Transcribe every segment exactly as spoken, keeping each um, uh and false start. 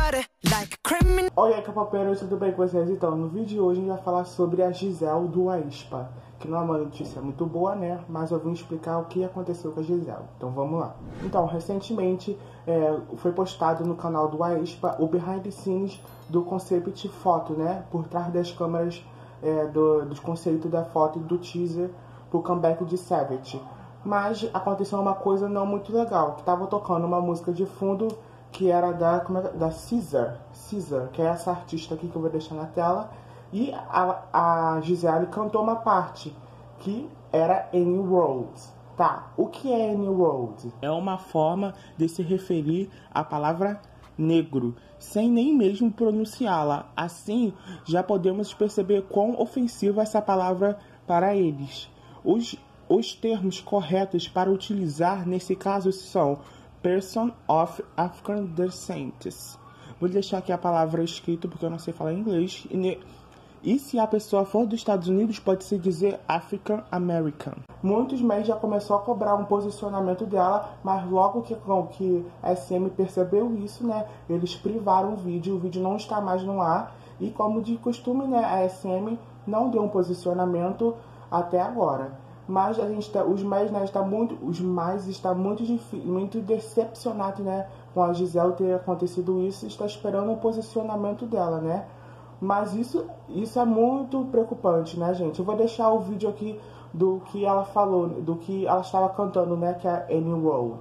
Oi, K-popeiros, tudo bem com vocês? Então, no vídeo de hoje a gente vai falar sobre a Giselle do aespa, que não é uma notícia muito boa, né? Mas eu vim explicar o que aconteceu com a Giselle. Então vamos lá. Então, recentemente é, foi postado no canal do aespa o behind the scenes do concept foto, né? Por trás das câmeras é, do, dos conceitos da foto e do teaser pro comeback de Savage. Mas aconteceu uma coisa não muito legal, que tava tocando uma música de fundo que era da, como é, da Caesar, Caesar, que é essa artista aqui que eu vou deixar na tela, e a, a Giselle cantou uma parte que era Any Road. Tá, o que é Any Road? É uma forma de se referir à palavra negro, sem nem mesmo pronunciá-la. Assim, já podemos perceber quão ofensiva essa palavra para eles. Os, os termos corretos para utilizar nesse caso são Person of African Descent. Vou deixar aqui a palavra escrita porque eu não sei falar inglês. E, e se a pessoa for dos Estados Unidos, pode-se dizer African American. Muitos meios já começou a cobrar um posicionamento dela, mas logo que, que a S M percebeu isso, né, eles privaram o vídeo, o vídeo não está mais no ar. E como de costume, né, a S M não deu um posicionamento até agora. Mas a gente tá, os mais, né, está muito, os mais está muito difícil, muito decepcionado, né, com a Giselle ter acontecido isso, está esperando o posicionamento dela, né? Mas isso, isso é muito preocupante, né, gente? Eu vou deixar o vídeo aqui do que ela falou, do que ela estava cantando, né, que é Any Road.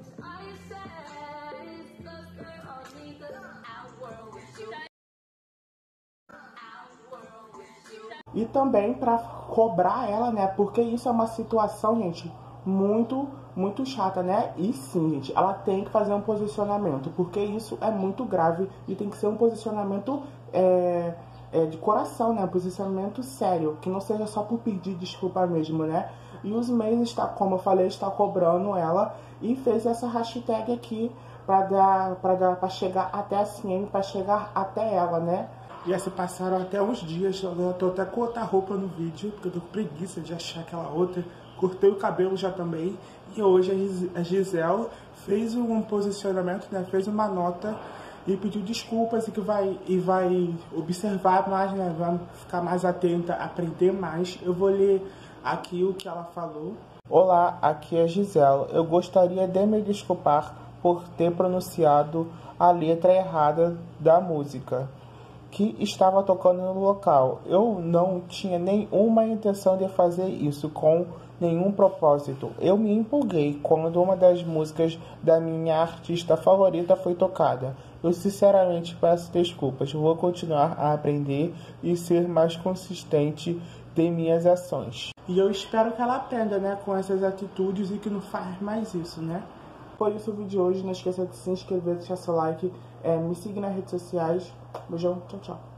E também para cobrar ela, né? Porque isso é uma situação, gente, muito, muito chata, né? E sim, gente, ela tem que fazer um posicionamento, porque isso é muito grave e tem que ser um posicionamento é, é, de coração, né? Um posicionamento sério, que não seja só por pedir desculpa mesmo, né? E os meios, está, como eu falei, está cobrando ela e fez essa hashtag aqui para dar, para dar, para chegar até a C M, para chegar até ela, né? E assim passaram até uns dias, eu tô até com outra roupa no vídeo, porque eu tô com preguiça de achar aquela outra. Cortei o cabelo já também. E hoje a Giselle fez um posicionamento, né? Fez uma nota e pediu desculpas e que vai, e vai observar mais, né? Vai ficar mais atenta, aprender mais. Eu vou ler aqui o que ela falou. Olá, aqui é Giselle. Eu gostaria de me desculpar por ter pronunciado a letra errada da música que estava tocando no local. Eu não tinha nenhuma intenção de fazer isso com nenhum propósito. Eu me empolguei quando uma das músicas da minha artista favorita foi tocada. Eu sinceramente peço desculpas. Vou continuar a aprender e ser mais consistente de minhas ações. E eu espero que ela aprenda, né, com essas atitudes e que não faz mais isso, né? Por isso o vídeo de hoje, não esqueça de se inscrever, deixar seu like, é, me seguir nas redes sociais. Beijão, tchau, tchau.